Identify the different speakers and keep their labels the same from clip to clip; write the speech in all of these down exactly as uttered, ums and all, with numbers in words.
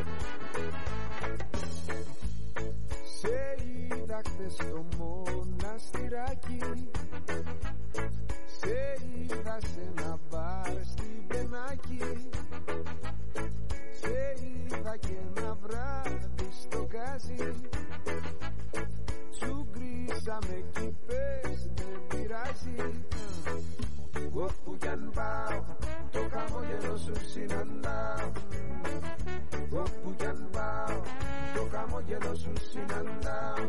Speaker 1: Σε είδα χτες στο μοναστηράκι, σε είδα σε ένα μπαρ στην Πενάκη, σε είδα και ένα βράδυ στο Γκάζι. Τσουγκρίσαμε κι πες δεν πειράζει. Όπου κι αν πάω το χαμόγελο σου συναντάω. Όπου κι αν πάω το χαμόγελο σου συναντάω.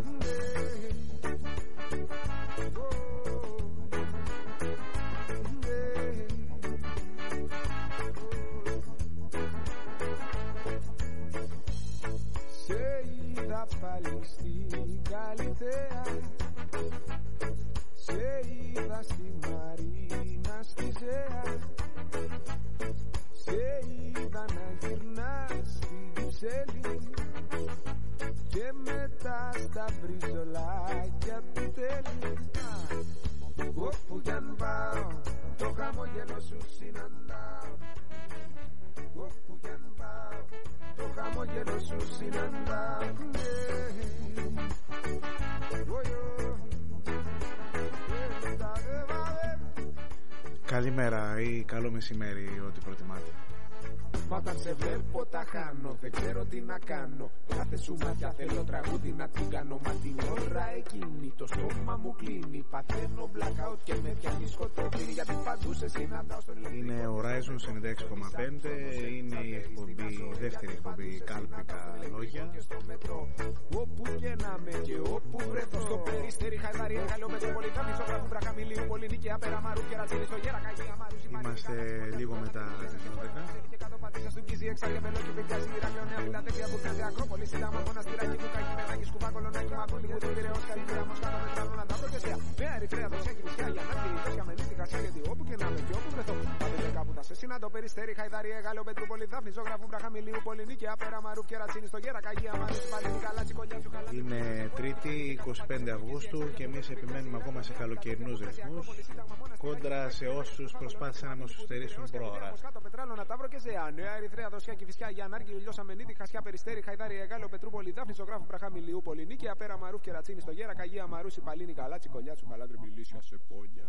Speaker 1: Σε είδα πάλι στην Καλυθέα, σε είδα στη Μαρίνα στη Ζέα, σε είδα να γυρνάς στη Κυψέλη και μετά στα μπριζολάκια του τέλει. Όπου κι αν πάω το χαμόγελο σου συναντάω. Όπου κι αν πάω το χαμόγελο σου συναντάω.
Speaker 2: Καλημέρα ή καλό μεσημέρι, ό,τι προτιμάτε.
Speaker 1: Μα όταν σε βλέπω τα χάνω, δεν ξέρω τι να κάνω. Κάθε σου μάτια θέλω τραγούδι να την κάνω. Μα την ώρα εκείνη το στόμα μου κλείνει. Παθαίνω blackout και με πιάνει σκοτωμένη. Γιατί παντού σε συναντάω στο ηλεκτρικό.
Speaker 2: Είναι Horizon ενενήντα έξι κόμμα πέντε. Είναι η εκπομπή, η δεύτερη εκπομπή Κάλπικα Λόγια.
Speaker 1: Όπου και να με και όπου βρεθώ. Στο Περιστέρι, Χαϊδάρι, Εγάλεο, Μετροπολιτά, Μισογράφου, Βραχαμιλίου, Πολυνίκη, Απέρα, Μαρού, Κερατσίνη, στο Γέρα, Καγία, Μαρού.
Speaker 2: Είμαστε λίγο μετά τις δώδεκα.
Speaker 1: Στον Κίζη, Εξάρια, Μελόκι, Πικιάζη, Ηράκλειο, Νέα Φιλαδέλφια, Μπουργκάζη, Ακρόπολη, Συντάμα, Μοναστηράκι, Κουκάκι, Μετάκη, Σκουβά, Κολονάκι, Μακούλη, Γουδού, Πειραιώς, Καλυμπήρα, Μοσκάτα, Μετράλωνα, Ταύρο και Σία. Με Ερυθρέα, Δοσιά, Κυφυσιά, Γιαννάκη, Ρητόσια, Μενίτη, Χασιά, γιατί όπου και να με και όπου βρεθώ. Πάτε κάπου θα σε συναντώ, Περιστέρι, Χαϊδάρι, Εγάλεο, Μετρούπολη, Δάφνη, Ζωγράφου, Βραχαμιλίου, Πολυνίκη, Απέρα, Μαρού, Κερατσίνη, στο Γέρα, Καγία, Μαρού, Παλίνη, Καλάτσι, Κολιά, Τσουκαλά.
Speaker 2: Είναι Τρίτη, εικοστή πέμπτη Αυγούστου και εμείς επιμένουμε ακόμα σε καλοκαιρινούς ρυθμούς κόντρα σε όσους προσπάθησαν να μας στερήσουν πρόωρα.
Speaker 1: Νέα Ερυθρέα, Δοσιά, Κυφυσιά, Γιαννάκη, Λιώσα, Μενίτη, Χασιά, Περιστέρι, Χαϊδάρι, Εγάλεο, Πετρούπολη, Δάφνη, Ζωγράφου, Βραχαμιλίου, Πολυνίκη, Απέρα, Μαρού, Κερατσίνη, στο Γέρα, Καγία, Μαρούση, Παλίνη, Καλάτσι, Κολιά, Τσουκαλά, Τριμπιλίσια, σε πόνια.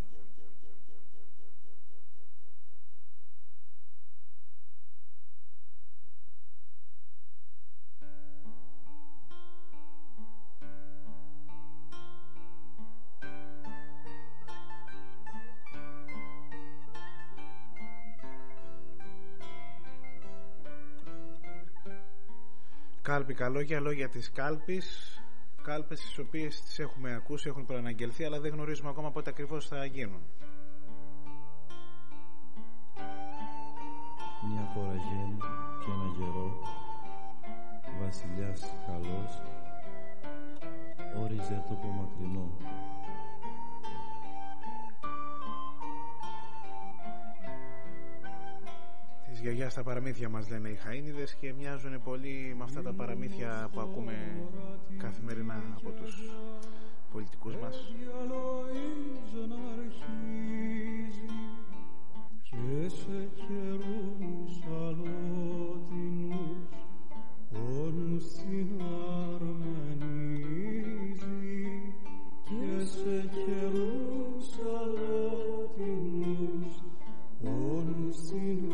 Speaker 2: Κάλπικα λόγια, λόγια της κάλπης. Κάλπες τις οποίες τις έχουμε ακούσει, έχουν προαναγγελθεί, αλλά δεν γνωρίζουμε ακόμα πότε ακριβώς θα γίνουν.
Speaker 3: Μια φορά γέννη και ένα γερό, βασιλιάς καλός, όριζε τόπο μακρινό.
Speaker 2: Της γιαγιάς στα παραμύθια μας λένε οι Χαΐνιδες και μοιάζουν πολύ με αυτά τα παραμύθια που ακούμε καθημερινά από τους πολιτικούς μας.
Speaker 3: Και σε καιρούς αλλότινους πόνους την αρμενίζει. Και σε καιρούς αλλότινους πόνους την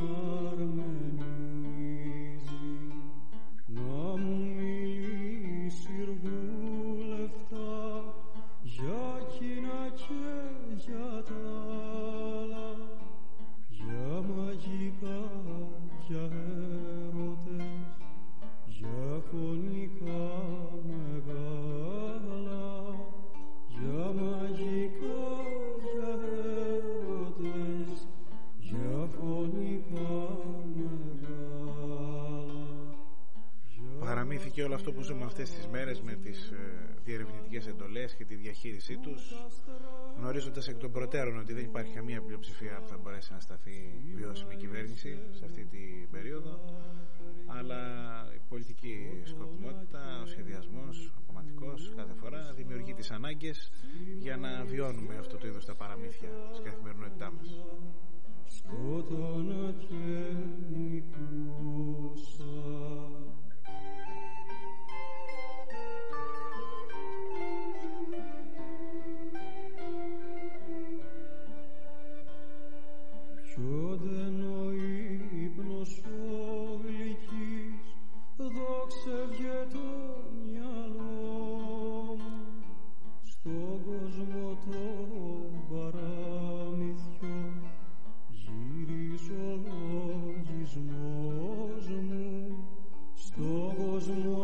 Speaker 3: αρμενίζει. Να μου μιλήσει αργούλευτα για κοινά και για τα άλλα, για μαγικά, για έρωτες, για φωνικά μεγάλα, για μαγικά, για έρωτες, για φωνικά μεγάλα.
Speaker 2: Παραμύθι και όλο αυτό που ζούμε αυτές τις μέρες με τις ε, διερευνητικές εντολές και τη διαχείρισή τους, γνωρίζοντας εκ των προτέρων ότι δεν υπάρχει καμία πλειοψηφία που θα μπορέσει να σταθεί βιώσιμη κυβέρνηση σε αυτή την περίοδο, αλλά η πολιτική σκοπιμότητα, ο σχεδιασμός, ο κομματικός κάθε φορά δημιουργεί τις ανάγκες για να βιώνουμε αυτό το είδος τα παραμύθια στην καθημερινότητά μας.
Speaker 3: Σκότωνα και νικούσα,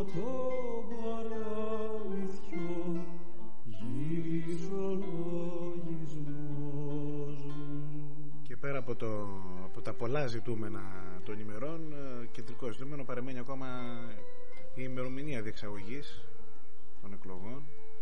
Speaker 3: το παραμυθιό γυρίζω λογισμός μου.
Speaker 2: Και πέρα από, το, από τα πολλά ζητούμενα των ημερών, κεντρικό ζητούμενο παραμένει ακόμα η ημερομηνία διεξαγωγής των εκλογών.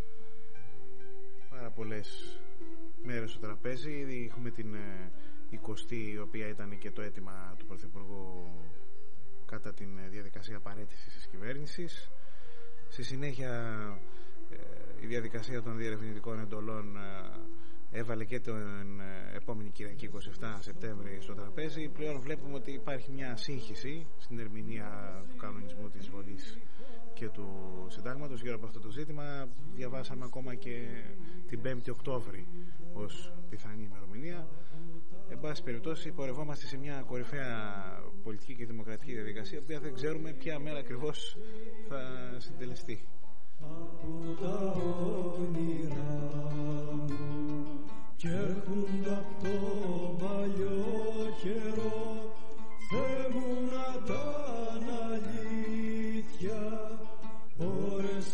Speaker 2: Πάρα πολλές μέρες στο τραπέζι. Ήδη έχουμε την εικοστή, η οποία ήταν και το αίτημα του Πρωθυπουργού κατά την διαδικασία παραίτησης της κυβέρνησης. Στη συνέχεια η διαδικασία των διερευνητικών εντολών έβαλε και την επόμενη Κυριακή είκοσι επτά Σεπτέμβρη στο τραπέζι. Πλέον βλέπουμε ότι υπάρχει μια σύγχυση στην ερμηνεία του κανονισμού της Βολής και του Συντάγματος γύρω από αυτό το ζήτημα. Διαβάσαμε ακόμα και την πέμπτη Οκτώβρη ως πιθανή ημερομηνία. Εν πάση περιπτώσει, πορευόμαστε σε μια κορυφαία πολιτική και δημοκρατική διαδικασία, που δεν ξέρουμε ποια μέρα ακριβώς θα συντελεστεί.
Speaker 3: Από τα όνειρά μου κι έρχονται απ' το παλιό καιρό, Θεέ μου να ήταν αλήθεια, ώρες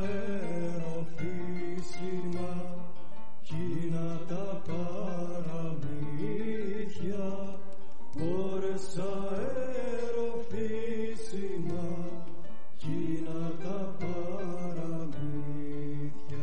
Speaker 3: αεροφύσιμα κι να τα παραμύθια, ώρες αεροφύσιμα κι να τα παραμύθια.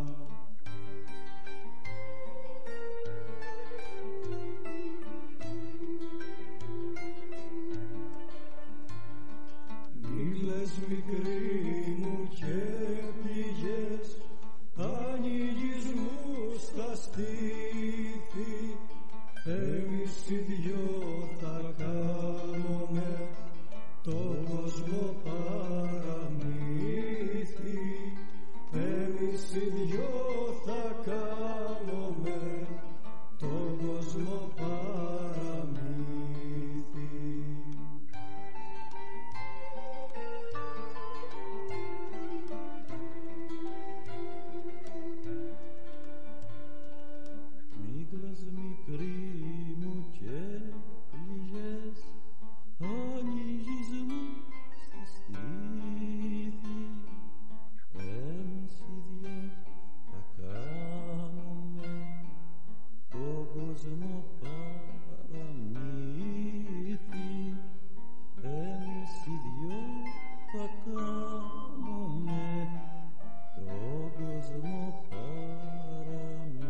Speaker 3: Μήλες μικροί μου και πήγες, ανοίγεις μου στα στήθη, εμείς οι δυο θα κάνουμε το κόσμο παραμύθι, εμείς οι δυο θα κάνουμε το κόσμο παραμύθι. Μίγλας μικρή μου και πληγές, ανοίγεις μου στα στήθη, εμείς οι δυο θα κάνουμε το κόσμο παραμύθι, εμείς οι δυο θα κάνουμε το κόσμο παραμύθι.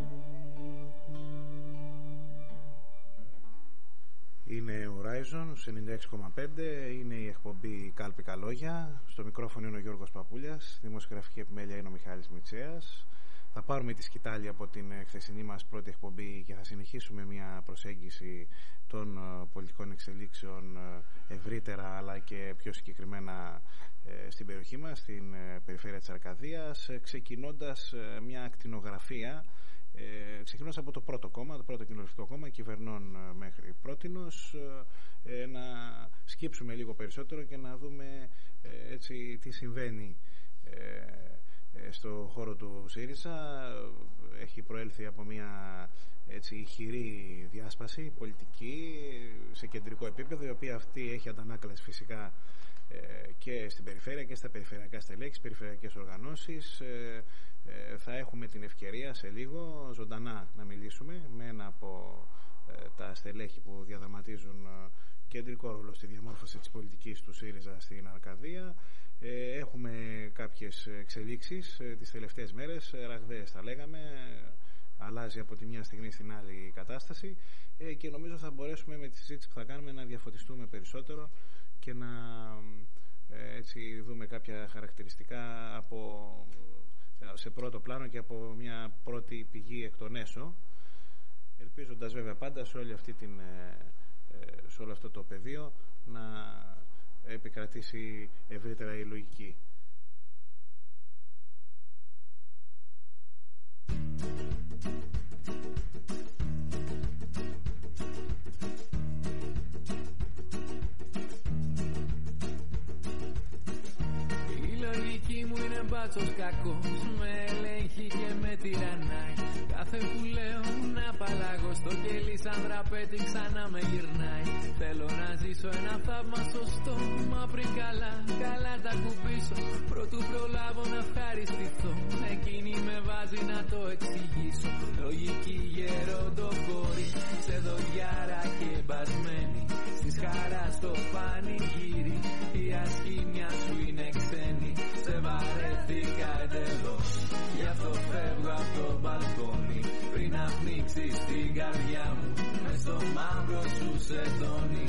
Speaker 2: Είναι ο Horizon ενενήντα έξι κόμμα πέντε, είναι η εκπομπή Κάλπη Καλόγια. Στο μικρόφωνο είναι ο Γιώργος Παπούλιας, δημοσιογραφική επιμέλεια είναι ο Μιχάλης Μητσέας. Θα πάρουμε τη σκητάλη από την χθεσινή μας πρώτη εκπομπή και θα συνεχίσουμε μια προσέγγιση των πολιτικών εξελίξεων ευρύτερα, αλλά και πιο συγκεκριμένα στην περιοχή μας, στην περιφέρεια της Αρκαδίας, ξεκινώντας μια ακτινογραφία. Ε, ξεκινώντας από το πρώτο κόμμα, το πρώτο κοινοβουλευτικό κόμμα, κυβερνών μέχρι πρότινος, ε, να σκύψουμε λίγο περισσότερο και να δούμε ε, έτσι τι συμβαίνει ε, ε, στο χώρο του ΣΥΡΙΖΑ. Έχει προέλθει από μια έτσι ηχηρή διάσπαση πολιτική σε κεντρικό επίπεδο, η οποία αυτή έχει αντανάκλαση φυσικά ε, και στην περιφέρεια και στα περιφερειακά στελέχη, περιφερειακές οργανώσεις. ε, Ε, θα έχουμε την ευκαιρία σε λίγο ζωντανά να μιλήσουμε με ένα από ε, τα στελέχη που διαδραματίζουν ε, κεντρικό ρόλο στη διαμόρφωση της πολιτικής του ΣΥΡΙΖΑ στην Αρκαδία. Ε, έχουμε κάποιες εξελίξεις ε, τις τελευταίες μέρες, ε, ραγδαίες θα λέγαμε, ε, αλλάζει από τη μια στιγμή στην άλλη η κατάσταση ε, και νομίζω θα μπορέσουμε με τη συζήτηση που θα κάνουμε να διαφωτιστούμε περισσότερο και να ε, έτσι δούμε κάποια χαρακτηριστικά από σε πρώτο πλάνο και από μια πρώτη πηγή εκ των έσω, ελπίζοντας βέβαια πάντα σε, όλη αυτή την, σε όλο αυτό το πεδίο να επικρατήσει ευρύτερα η λογική.
Speaker 4: Η λογική μου είναι μπάτσος κακός, με λέει έχει και με τυραννάει. Κάθε που λέω να απαλλάγω στο κελί σαν δραπέτη ξανά με γυρνάει. Θέλω να ζήσω ένα θαύμα σωστό, μα πριν καλά, καλά τα κουμπίσω. Πρωτού προλάβω να ευχαριστηθώ, εκείνη με βάζει να το εξηγήσω. Λογική γεροντοκόρη, σε δοντιάρα και μπασμένη. Στις χαρά στο πανηγύρι, η ασχήμια σου είναι ξένη. Σε βαρέθηκα εντελώς, γι' αυτό φεύγω από το μπαλκόνι. Πριν ανοίξεις την καρδιά μου, μες στο μαύρο σου σεντόνι.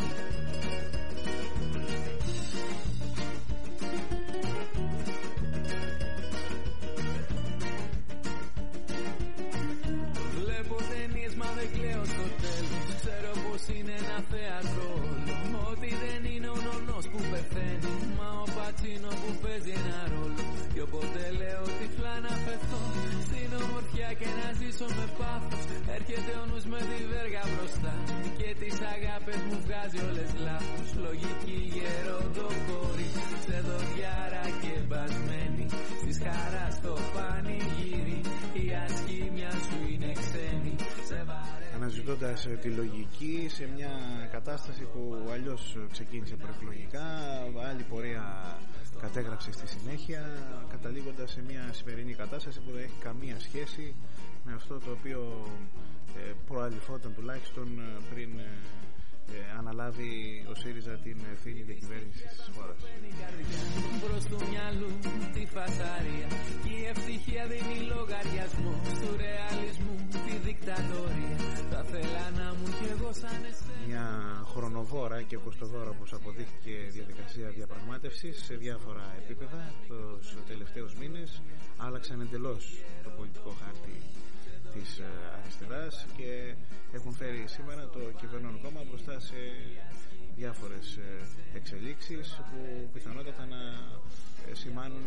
Speaker 4: Βλέπω ταινίες μα δεν κλαίω στο τέλος. Ξέρω πως είναι ένα θέατρο όλο. Ότι δεν είναι ο νονός που πεθαίνει, μα ο Πατσίνο που παίζει ένα ρόλο. Κι όποτε λέω τυφλά να πεθώ στην ομορφιά και να ζήσω με πάθος, έρχεται ο νους με τη βέργα μπροστά και τις αγάπες μου βγάζει όλες λάθος. Λογική γεροντοκόρη, σε δοντιάρα και μπασμένη. Στις χαρά στο πανηγύρι, η ασχήμια σου είναι ξένη.
Speaker 2: Αναζητώντας τη λογική σε μια κατάσταση που αλλιώς ξεκίνησε προεκλογικά, άλλη πορεία κατέγραψε στη συνέχεια, καταλήγοντας σε μια σημερινή κατάσταση που δεν έχει καμία σχέση με αυτό το οποίο ε, προαληφόταν τουλάχιστον πριν ε, αναλάβει ο ΣΥΡΙΖΑ την ευθύνη διακυβέρνησης της χώρας.
Speaker 4: Μπρος του μυαλού τη φασαρία, η ευτυχία δίνει λογαριασμό του ρεαλισμού τη δικτατορία. Θα θέλα να μου κι εγώ σαν εσένα.
Speaker 2: Μια χρονοβόρα και κοστοβόρα, όπως αποδείχθηκε, διαδικασία διαπραγμάτευσης σε διάφορα επίπεδα τους τελευταίους μήνες. Άλλαξαν εντελώς το πολιτικό χάρτη της αριστεράς και έχουν φέρει σήμερα το κυβερνών κόμμα μπροστά σε διάφορες εξελίξεις που πιθανότατα να σημάνουν,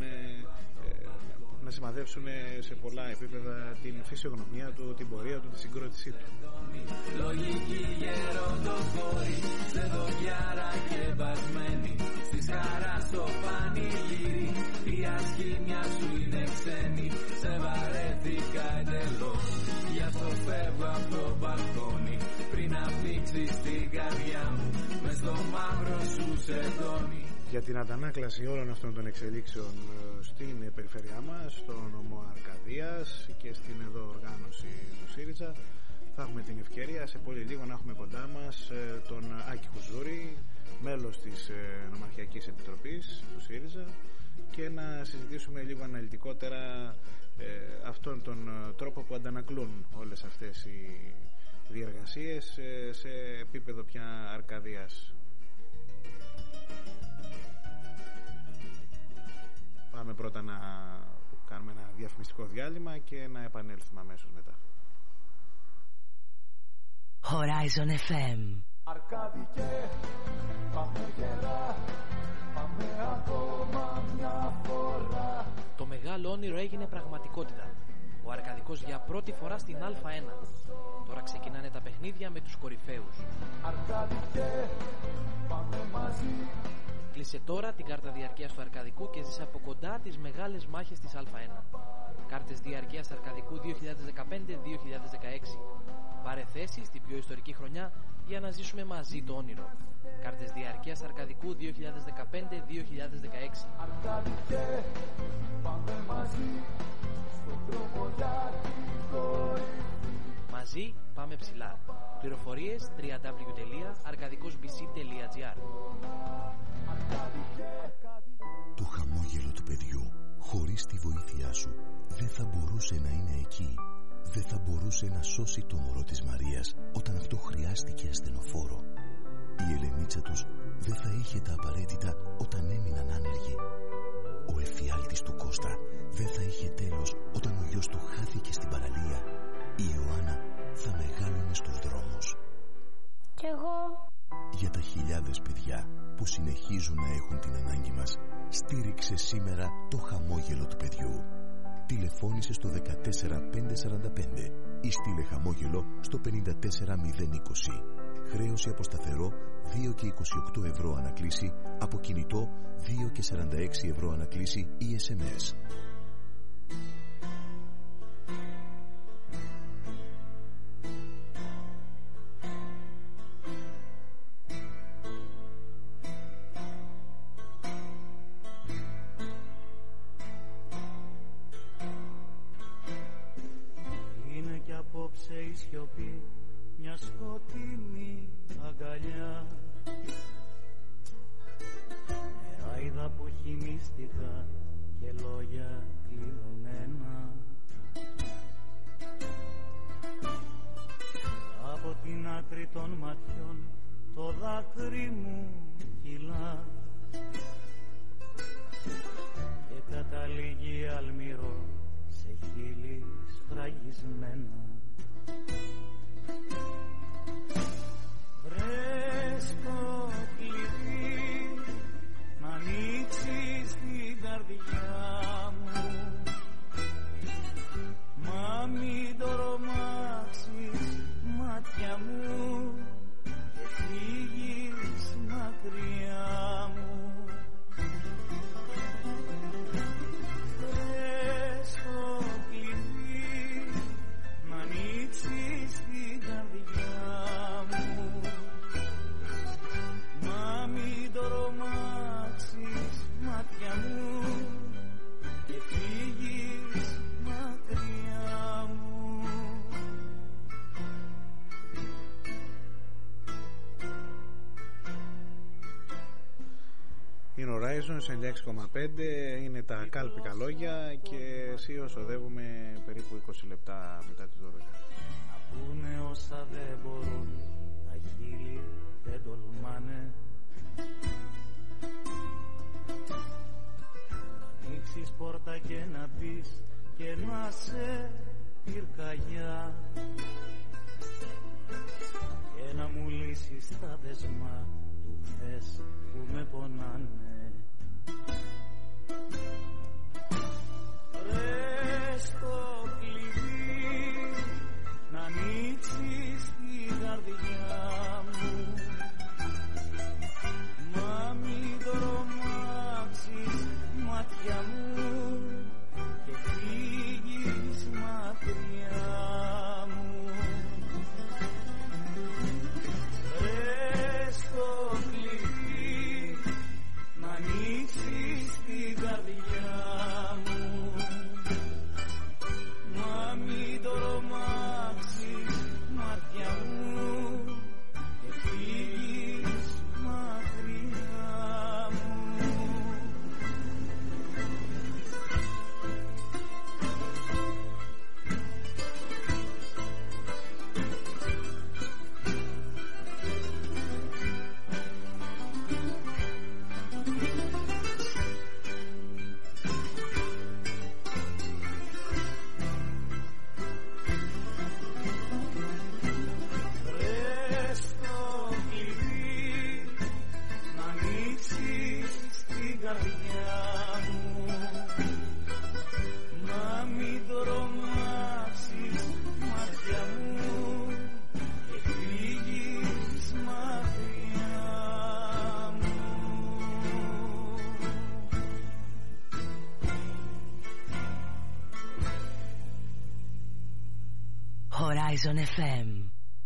Speaker 2: να σημαδεύσουν σε πολλά επίπεδα την φυσιογνωμία του, την πορεία του, τη συγκρότησή του.
Speaker 4: Λογική γεροντοκόρη, σε δοντιάρα και μπασμένη. Στις χαρά στο πανηγύρι, η ασχήμια σου είναι ξένη. Σε βαρέθηκα εντελώς, γι' αυτό φεύγω από το μπαλκόνι. Πριν ανοίξεις την καρδιά μου, μες στο μαύρο σου σεντόνι.
Speaker 2: Για την αντανάκλαση όλων αυτών των εξελίξεων στην περιφέρειά μας, στο νομό Αρκαδίας και στην εδώ οργάνωση του ΣΥΡΙΖΑ, θα έχουμε την ευκαιρία σε πολύ λίγο να έχουμε κοντά μας τον Άκη Χουζούρη, μέλος της Νομαρχιακής Επιτροπής του ΣΥΡΙΖΑ, και να συζητήσουμε λίγο αναλυτικότερα ε, αυτόν τον τρόπο που αντανακλούν όλες αυτές οι διεργασίες ε, σε επίπεδο πια Αρκαδίας. Πάμε πρώτα να κάνουμε ένα διαφημιστικό διάλειμμα και να επανέλθουμε αμέσως μετά.
Speaker 5: Horizon εφ εμ.
Speaker 6: Αρκάδικε, πάμε γερά, πάμε ακόμα μια φορά.
Speaker 7: Το μεγάλο όνειρο έγινε πραγματικότητα. Ο Αρκαδικός για πρώτη φορά στην Α1. Τώρα ξεκινάνε τα παιχνίδια με τους κορυφαίους.
Speaker 6: Αρκάδικε, πάμε μαζί.
Speaker 7: Κλείσε τώρα την κάρτα διαρκείας του Αρκαδικού και ζήσε από κοντά τις μεγάλες μάχες της Α1. Κάρτες διαρκείας Αρκαδικού δύο χιλιάδες δεκαπέντε δύο χιλιάδες δεκαέξι. Πάρε θέση στην πιο ιστορική χρονιά για να ζήσουμε μαζί το όνειρο. Κάρτες διαρκείας Αρκαδικού δύο χιλιάδες δεκαπέντε δύο χιλιάδες δεκαέξι.
Speaker 6: Αρκαδικέ, πάμε μαζί στον δρόμο για την κορυφή.
Speaker 7: Μαζί πάμε ψηλά. Πληροφορίες double-u double-u double-u τελεία αρκαδικός μπι σι τελεία τζι άρ.
Speaker 8: Το χαμόγελο του παιδιού, χωρίς τη βοήθειά σου, δεν θα μπορούσε να είναι εκεί. Δεν θα μπορούσε να σώσει το μωρό της Μαρίας όταν αυτό χρειάστηκε ασθενοφόρο. Η Ελενίτσα τους δεν θα είχε τα απαραίτητα όταν έμειναν άνεργοι. Ο εφιάλτης του Κώστα δεν θα είχε τέλος όταν ο γιος του χάθηκε στην παραλία. Η Ιωάννα θα μεγάλωνε στους δρόμους.
Speaker 9: Κι εγώ.
Speaker 8: Για τα χιλιάδες παιδιά που συνεχίζουν να έχουν την ανάγκη μας, στήριξε σήμερα το χαμόγελο του παιδιού. Τηλεφώνησε στο δεκατέσσερα πεντακόσια σαράντα πέντε ή στείλε χαμόγελο στο πενήντα τέσσερα μηδέν είκοσι. Χρέωση από σταθερό δύο και είκοσι οκτώ ευρώ ανακλήση, από κινητό δύο και σαράντα έξι ευρώ ανακλήση ή ες εμ ες.
Speaker 10: δάκρυ μου κυλά και καταλήγει αλμυρό σε χείλη σφραγισμένα. Βρες το κλειδί να ανοίξεις την καρδιά μου, μα μην το ρομάξεις μάτια μου και φύγεις μακριά μου. Βρες το κλειδί να ανοίξεις την καρδιά μου, μα μην το ρομάξεις μάτια μου και φύγεις μακριά μου.
Speaker 2: Είναι ο Horizon ενενήντα έξι κόμμα πέντε, είναι τα κάλπικα λόγια και εσύ οδεύουμε περίπου είκοσι λεπτά μετά τις δώδεκα.
Speaker 10: Να πούνε όσα δεν μπορούν, τα χείλη δεν τολμάνε. Να ανοίξεις πόρτα και να μπεις και να σε πυρκαγιά και να μου λύσεις τα δεσμά του χθες που με πονάνε. Βρες το κλειδί να ανοίξεις την καρδιά μου, μα μην το ρομάξεις μάτια μου και φύγεις μακριά μου. Βρες το κλειδί να ανοίξεις την καρδιά μου, μα μην το ρομάξεις μάτια μου και φύγεις μακριά μου. Βρες το κλειδί να ανοίξεις την καρδιά μου, μα μην το ρομάξεις μάτια μου και φύγεις μακριά μου.
Speaker 5: Horizon εφ εμ.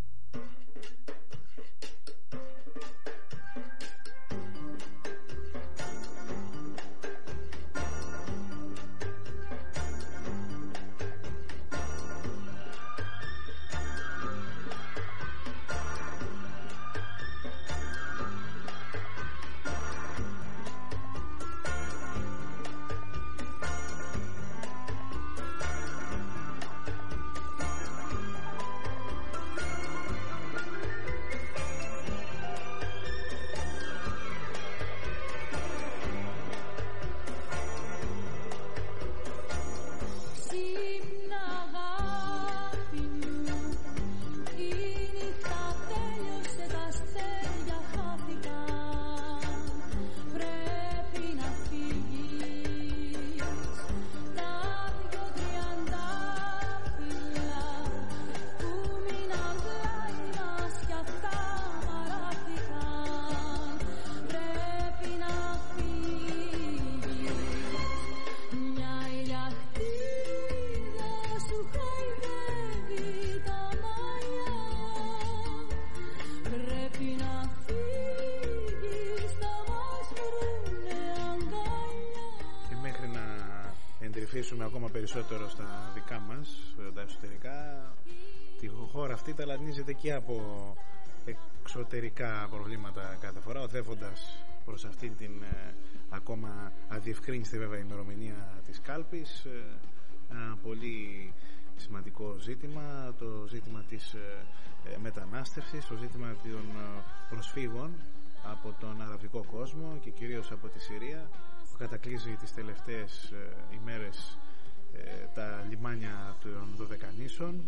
Speaker 2: Ακόμα περισσότερο στα δικά μας, τα εσωτερικά, τη χώρα αυτή ταλανίζεται και από εξωτερικά προβλήματα κάθε φορά, οδεύοντας προς αυτήν την ε, ακόμα αδιευκρίνηστη βέβαια ημερομηνία της κάλπης. Ε, ένα πολύ σημαντικό ζήτημα, το ζήτημα της μετανάστευσης, το ζήτημα των προσφύγων από τον αραβικό κόσμο και κυρίως από τη Συρία, που κατακλείζει τις τελευταίες ημέρες τα λιμάνια των Δωδεκανήσων.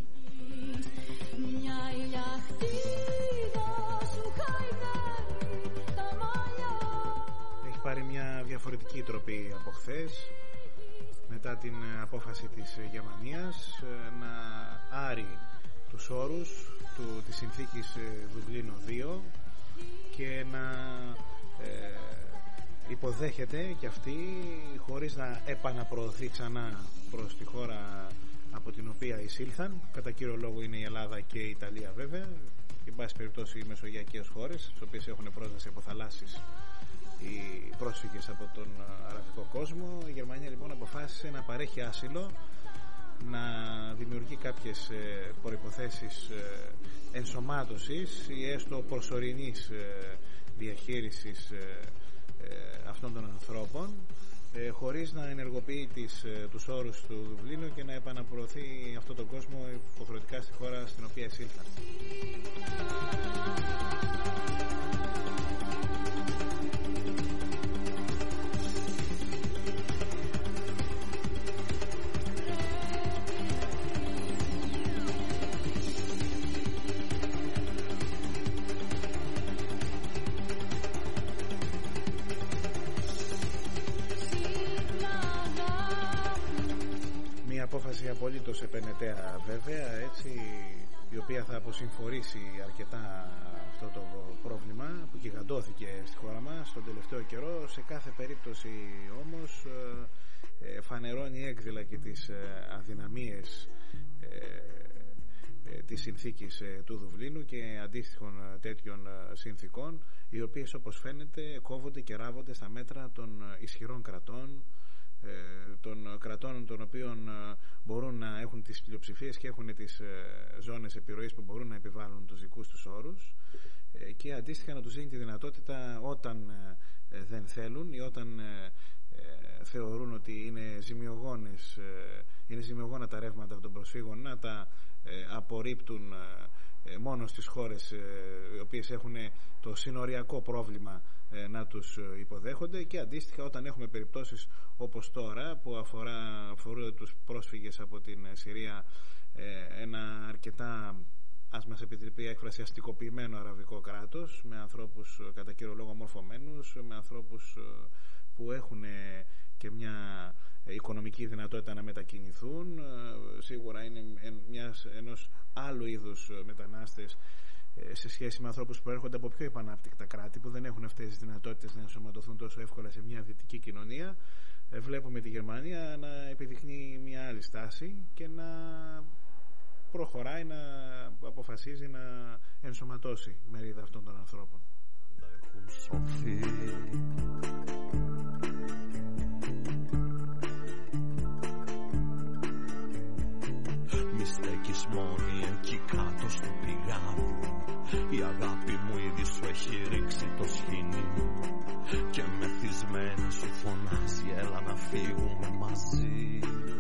Speaker 2: Έχει πάρει μια διαφορετική τροπή από χθες, μετά την απόφαση της Γερμανίας να άρει τους όρους του, της συνθήκης Δουβλίνο δύο και να ε, υποδέχεται και αυτή, χωρίς να επαναπροωθεί ξανά προς τη χώρα από την οποία εισήλθαν. Κατά κύριο λόγο είναι η Ελλάδα και η Ιταλία βέβαια, και εν πάση περιπτώσει οι μεσογειακές χώρες, στις οποίες έχουν πρόσβαση από θαλάσσης οι πρόσφυγες από τον αραβικό κόσμο. Η Γερμανία λοιπόν αποφάσισε να παρέχει άσυλο, να δημιουργεί κάποιες προϋποθέσεις ενσωμάτωσης ή έστω προσωρινής διαχείρισης αυτών των ανθρώπων, χωρίς να ενεργοποιεί τις, τους όρους του Δουβλίνου και να επαναπροωθεί αυτόν τον κόσμο υποχρεωτικά στη χώρα στην οποία εισήλθαν. Απόφαση απολύτως επενετέα βέβαια, έτσι, η οποία θα αποσυμφορήσει αρκετά αυτό το πρόβλημα που γιγαντώθηκε στη χώρα μας τον τελευταίο καιρό. Σε κάθε περίπτωση όμως ε, φανερώνει έκδηλα και τις ε, αδυναμίες ε, ε, της συνθήκης ε, του Δουβλίνου και αντίστοιχων ε, τέτοιων ε, συνθήκων, οι οποίες όπως φαίνεται κόβονται και ράβονται στα μέτρα των ε, ισχυρών κρατών, των κρατών των οποίων μπορούν να έχουν τις πλειοψηφίες και έχουν τις ζώνες επιρροής που μπορούν να επιβάλλουν τους δικούς τους όρους, και αντίστοιχα να τους δίνει τη δυνατότητα όταν δεν θέλουν ή όταν θεωρούν ότι είναι ζημιογόνες, είναι ζημιογόνα τα ρεύματα των προσφύγων, να τα απορρίπτουν μόνο στις χώρες οι οποίες έχουν το συνοριακό πρόβλημα να τους υποδέχονται, και αντίστοιχα όταν έχουμε περιπτώσεις όπως τώρα που αφορά, αφορούν τους πρόσφυγες από την Συρία, ένα αρκετά, ας μας επιτρέπει η έκφραση, αστικοποιημένο αραβικό κράτος, με ανθρώπους κατά κύριο λόγο μορφωμένους, με ανθρώπους που έχουν και μια οικονομική δυνατότητα να μετακινηθούν. Σίγουρα είναι μιας, ενός άλλου είδους μετανάστες σε σχέση με ανθρώπους που έρχονται από πιο επανάπτυκτα κράτη που δεν έχουν αυτές τις δυνατότητες να ενσωματωθούν τόσο εύκολα σε μια δυτική κοινωνία. Βλέπουμε τη Γερμανία να επιδεικνύει μια άλλη στάση και να προχωράει, να αποφασίζει να ενσωματώσει μερίδα αυτών των ανθρώπων.
Speaker 11: Έχουν σωθεί. Μη στέκεις μόνη εκεί κάτω στο πηγάδι, η αγάπη μου ήδη σου έχει ρίξει το σχοινί και μεθυσμένη σου φωνάζει έλα να φύγουμε μαζί.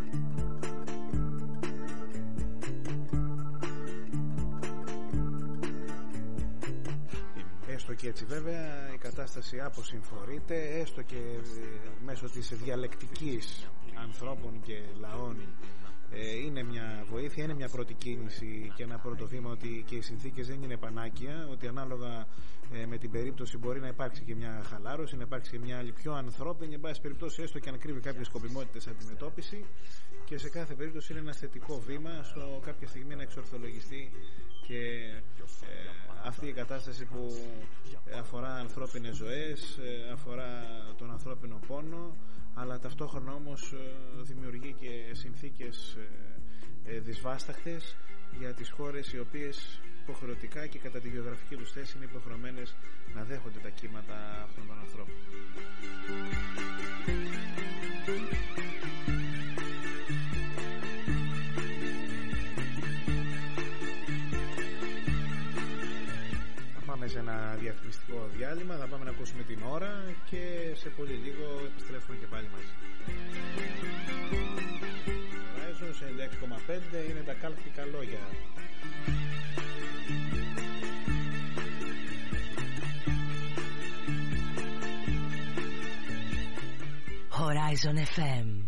Speaker 2: Έστω και έτσι βέβαια η κατάσταση αποσυμφορείται, έστω και μέσω της διαλεκτικής ανθρώπων και λαών, είναι μια βοήθεια, είναι μια πρώτη κίνηση και ένα πρώτο βήμα ότι και οι συνθήκες δεν είναι πανάκια, ότι ανάλογα με την περίπτωση μπορεί να υπάρξει και μια χαλάρωση, να υπάρξει και μια άλλη πιο ανθρώπινη, εν πάση περιπτώσει έστω και αν κρύβει κάποιες σκοπιμότητες αντιμετώπιση, και σε κάθε περίπτωση είναι ένα θετικό βήμα στο κάποια στιγμή να εξορθολογιστεί και ε, αυτή η κατάσταση που αφορά ανθρώπινες ζωές, αφορά τον ανθρώπινο πόνο, αλλά ταυτόχρονα όμως δημιουργεί και συνθήκες δυσβάσταχτες για τις χώρες οι οποίες υποχρεωτικά και κατά τη γεωγραφική τους θέση είναι υποχρεωμένες να δέχονται τα κύματα αυτών των ανθρώπων. Πάμε σε ένα διαφημιστικό διάλειμμα, θα πάμε να ακούσουμε την ώρα και σε πολύ λίγο επιστρέφουμε και πάλι μαζί. Horizon στους ενενήντα έξι κόμμα πέντε είναι τα κάλπικα λόγια.
Speaker 5: Horizon εφ εμ.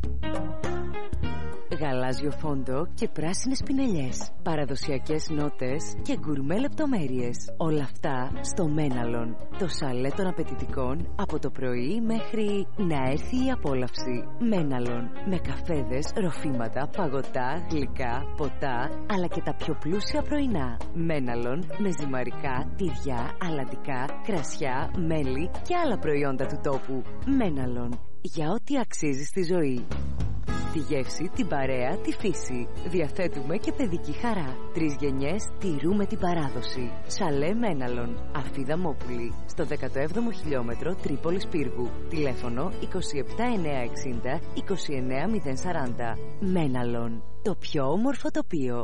Speaker 5: Γαλάζιο φόντο και πράσινες πινελιές, παραδοσιακές νότες και γκουρμέ λεπτομέρειες. Όλα αυτά στο Μέναλον, το σαλέ των απαιτητικών από το πρωί μέχρι να έρθει η απόλαυση. Μέναλον, με καφέδες, ροφήματα, παγωτά, γλυκά, ποτά, αλλά και τα πιο πλούσια πρωινά. Μέναλον, με ζυμαρικά, τυριά, αλαντικά, κρασιά, μέλι και άλλα προϊόντα του τόπου. Μέναλον, για ό,τι αξίζει στη ζωή. Τη γεύση, την παρέα, τη φύση. Διαθέτουμε και παιδική χαρά. Τρεις γενιές τηρούμε την παράδοση. Σαλέ Μέναλον, Αφίδα Μόπουλη, στο δέκατο έβδομο χιλιόμετρο Τρίπολης Πύργου. Τηλέφωνο είκοσι επτά εννιακόσια εξήντα είκοσι εννέα μηδέν σαράντα. Μέναλον, το πιο όμορφο τοπίο.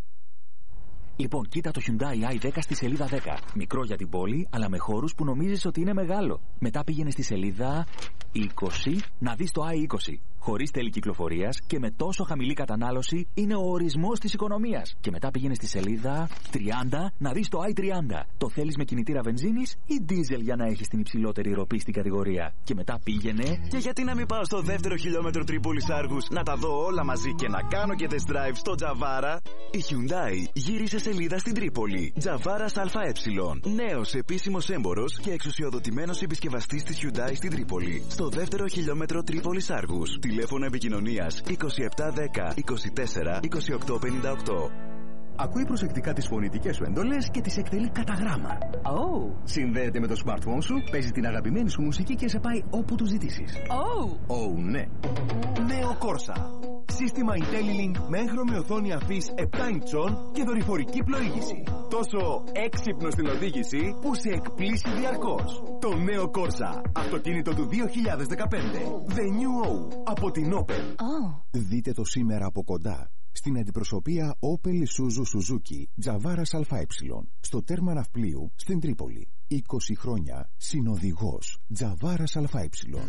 Speaker 12: Λοιπόν, κοίτα το Hyundai άι δέκα στη σελίδα δέκα. Μικρό για την πόλη, αλλά με χώρους που νομίζεις ότι είναι μεγάλο. Μετά πήγαινε στη σελίδα είκοσι να δεις το άι είκοσι. Χωρίς τέλη κυκλοφορίας και με τόσο χαμηλή κατανάλωση είναι ο ορισμός της οικονομίας. Και μετά πήγαινε στη σελίδα τριάντα να δεις το άι τριάντα. Το θέλεις με κινητήρα βενζίνης ή ντίζελ για να έχεις την υψηλότερη ροπή στην κατηγορία. Και μετά πήγαινε.
Speaker 13: Και γιατί να μην πάω στο δεύτερο χιλιόμετρο Τρίπολης Άργους να τα δω όλα μαζί και να κάνω και test drive στο Τζαβάρα. Η Hyundai γύρισε σελίδα στην Τρίπολη. Τζαβάρας ΑΕ. Νέος επίσημος έμπορος και εξουσιοδοτημένος επισκευαστής της Hyundai στην Τρίπολη. Στο δεύτερο χιλιόμετρο Τρίπολης Άργους. Τηλέφωνο επικοινωνίας είκοσι επτά δέκα είκοσι τέσσερα είκοσι οκτώ πενήντα οκτώ.
Speaker 14: Ακούει προσεκτικά τις φωνητικές σου εντολές και τις εκτελεί κατά γράμμα. Oh. Συνδέεται με το smartphone σου, παίζει την αγαπημένη σου μουσική και σε πάει όπου του ζητήσεις.
Speaker 15: Oh.
Speaker 14: Oh, ναι. Νέο Corsa. Σύστημα IntelliLink με έγχρωμη οθόνη αφής επτά ιντσών και δορυφορική πλοήγηση. Τόσο έξυπνο στην οδήγηση που σε εκπλήσει διαρκώς. Το νέο Corsa. Αυτοκίνητο του δύο χιλιάδες δεκαπέντε. The New O. Από την Opel.
Speaker 15: Oh.
Speaker 8: Δείτε το σήμερα από κοντά. Στην αντιπροσωπεία Opel Isuzu Suzuki Τζαβάρας ΑΕ στο τέρμα ναυπλίου στην Τρίπολη. είκοσι χρόνια συνοδηγός Τζαβάρας ΑΕ.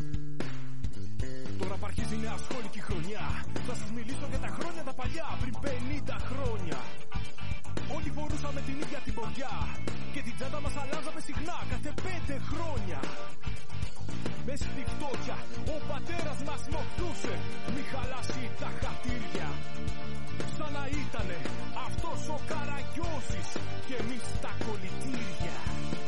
Speaker 16: Τώρα αρχίζει νέα σχολική χρονιά. Θα σας μιλήσω για τα χρόνια τα παλιά, πριν πενήντα χρόνια. Όλοι φορούσαμε την ίδια την ποδιά και την τσάντα μας αλλάζαμε συχνά κάθε πέντε χρόνια. Μες στη φτώχεια ο πατέρας μας μοχτούσε, μη χαλάσει τα χατήρια. Σαν να ήτανε αυτός ο Καραγκιόζης και εμείς τα κολλητήρια.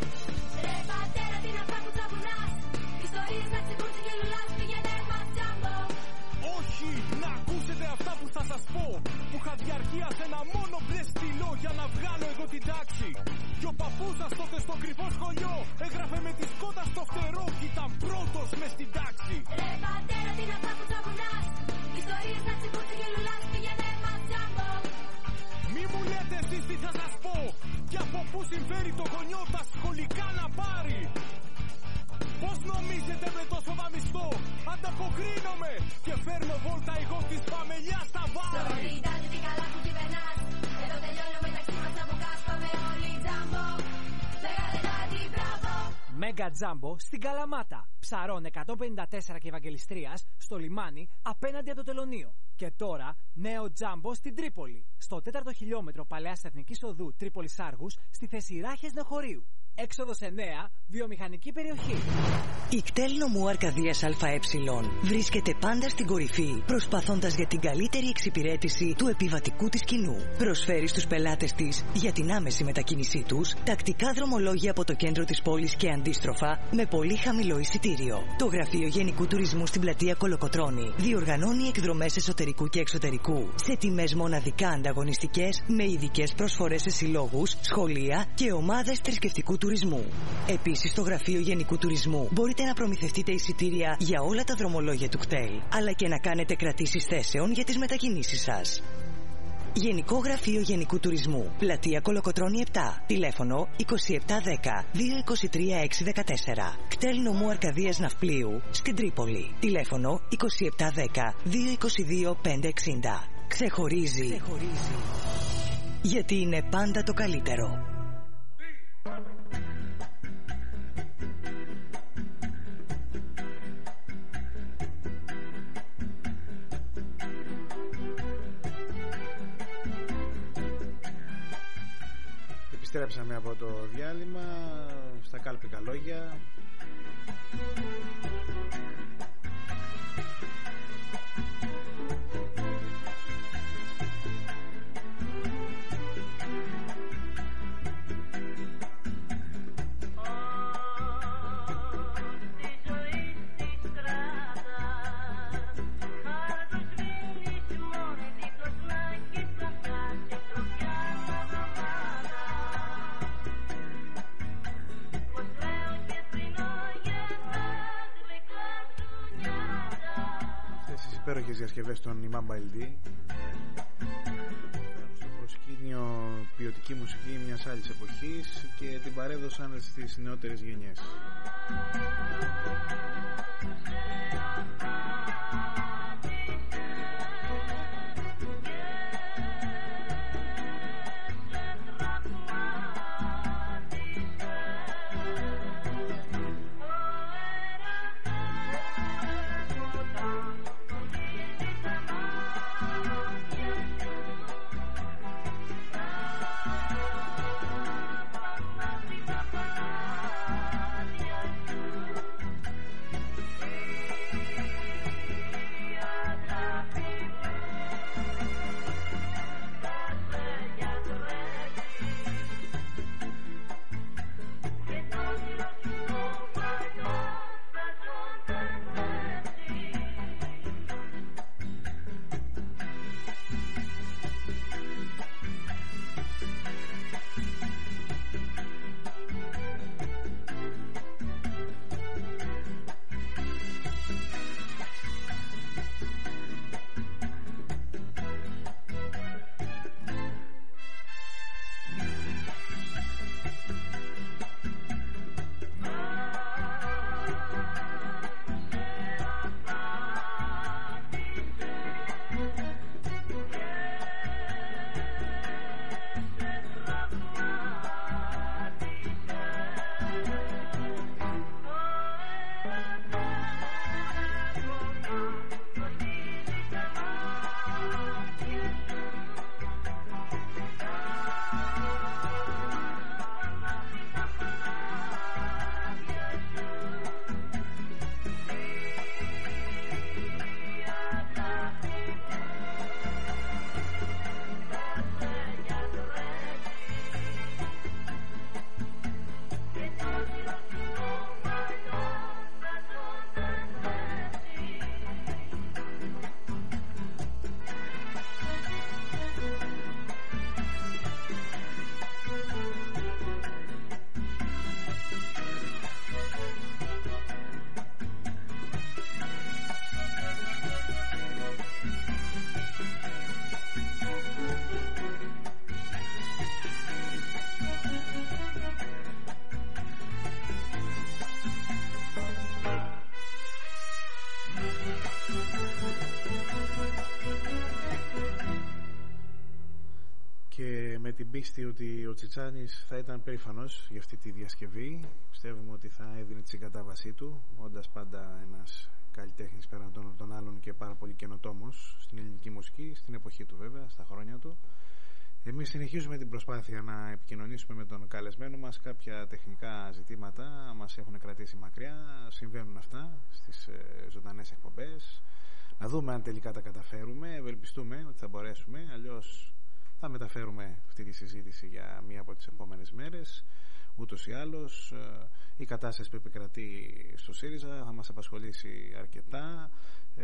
Speaker 17: Ρε πατέρα, τι να αυτά που τσαβουνάς, ιστορίες να ξεπούσεις και λουλάς, πήγαινε μας τζάμπο.
Speaker 16: Όχι, να ακούσετε αυτά που θα σας πω, που είχα διαρκεία σε ένα μόνο μπλε στυλό για να βγάλω εγώ την τάξη. Κι ο παππούς σας τότε στο κρυφό σχολείο έγραφε με τη σκότα στο φτερό κι ήταν πρώτος μες στην τάξη.
Speaker 17: Ρε πατέρα, τι να αυτά που τσαβουνάς, ιστορίες να ξεπούσεις και λουλάς, πήγαινε μας τζάμπο.
Speaker 16: Μη μου λέτε εσείς τι θα σας πω, και από πού συμφέρει το γονιό τα σχολικά να πάρει. Πώς νομίζετε με τόσο μισθό ανταποκρίνομαι και φέρνω βόλτα εγώ της φαμελιάς στα βάρη.
Speaker 17: Στο ρητάζι τι καλά που κυβερνάς, εδώ τελειώνω μεταξύ μας να μου κάσπαμε όλοι τζάμπο. Μεγάλε τάτι, μπράβο.
Speaker 7: Μέγα Τζάμπο στην Καλαμάτα. Ψαρών εκατόν πενήντα τέσσερα και Ευαγγελιστρίας στο λιμάνι απέναντι από το τελωνείο. Και τώρα νέο Τζάμπο στην Τρίπολη. Στο τέταρτο χιλιόμετρο Παλαιάς Εθνικής Οδού Τρίπολης Άργους στη θέση Ράχες Νεοχωρίου. Έξοδος εννέα, βιομηχανική περιοχή.
Speaker 5: Η κτέλ νομού Αρκαδίας ΑΕ βρίσκεται πάντα στην κορυφή, προσπαθώντας για την καλύτερη εξυπηρέτηση του επιβατικού της κοινού. Προσφέρει στους πελάτες της, για την άμεση μετακίνησή τους, τακτικά δρομολόγια από το κέντρο της πόλης και αντίστροφα, με πολύ χαμηλό εισιτήριο. Το Γραφείο Γενικού Τουρισμού στην πλατεία Κολοκοτρώνη διοργανώνει εκδρομές εσωτερικού και εξωτερικού, σε τιμές μοναδικά ανταγωνιστικές, με ειδικές προσφορές σε συλλόγους, σχολεία και ομάδες θρησκευτικού τουρισμού. Επίσης, στο Γραφείο Γενικού Τουρισμού μπορείτε να προμηθευτείτε εισιτήρια για όλα τα δρομολόγια του κτέλ, αλλά και να κάνετε κρατήσεις θέσεων για τις μετακινήσεις σας. Γενικό Γραφείο Γενικού Τουρισμού, πλατεία Κολοκοτρώνη επτά, τηλέφωνο είκοσι επτά δέκα δύο είκοσι τρία έξι δεκατέσσερα. Κτέλ νομού Αρκαδίας Ναυπλίου στην Τρίπολη, τηλέφωνο είκοσι επτά δέκα δύο είκοσι δύο πεντακόσια εξήντα. Ξεχωρίζει, Ξεχωρίζει. γιατί είναι πάντα το καλύτερο.
Speaker 2: Επιστρέψαμε από το διάλειμμα στα κάλπικα λόγια. Υπέροχες διασκευές των Imam Baldi στο προσκήνιο ποιοτική μουσική μιας άλλης εποχής και την παρέδωσαν στις νεότερες γενιές. Την πίστη ότι ο Τσιτσάνης θα ήταν περήφανος για αυτή τη διασκευή. Πιστεύουμε ότι θα έδινε τη συγκατάβασή του, όντας πάντα ένας καλλιτέχνης πέραν των, των άλλων και πάρα πολύ καινοτόμος στην ελληνική μουσική, στην εποχή του βέβαια, στα χρόνια του. Εμείς συνεχίζουμε την προσπάθεια να επικοινωνήσουμε με τον καλεσμένο μας. Κάποια τεχνικά ζητήματα μας έχουν κρατήσει μακριά. Συμβαίνουν αυτά στις ε, ζωντανές εκπομπές. Να δούμε αν τελικά τα καταφέρουμε. Ευελπιστούμε ότι θα μπορέσουμε, αλλιώς θα μεταφέρουμε αυτή τη συζήτηση για μία από τις επόμενες μέρες. Ούτως ή άλλως η κατάσταση που επικρατεί στο ΣΥΡΙΖΑ θα μας απασχολήσει αρκετά. Ε,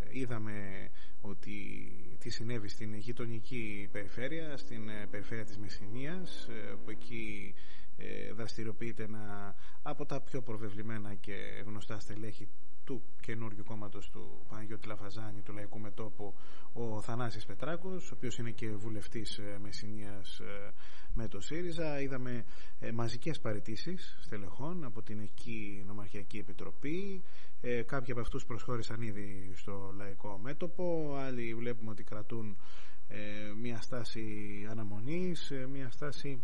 Speaker 2: είδαμε ότι τι συνέβη στην γειτονική περιφέρεια, στην περιφέρεια της Μεσσηνίας, που εκεί ε, δραστηριοποιείται ένα από τα πιο προβεβλημένα και γνωστά στελέχη του καινούργιου κόμματος του Παναγιώτη Λαφαζάνη, του Λαϊκού Μετώπου, ο Θανάσης Πετράκος, ο οποίος είναι και βουλευτής Μεσσηνίας με το ΣΥΡΙΖΑ. Είδαμε μαζικές παραιτήσεις στελεχών από την εκεί νομαρχιακή επιτροπή. Ε, κάποιοι από αυτούς προσχώρησαν ήδη στο Λαϊκό Μέτωπο, άλλοι βλέπουμε ότι κρατούν ε, μια στάση αναμονής, ε, μια στάση,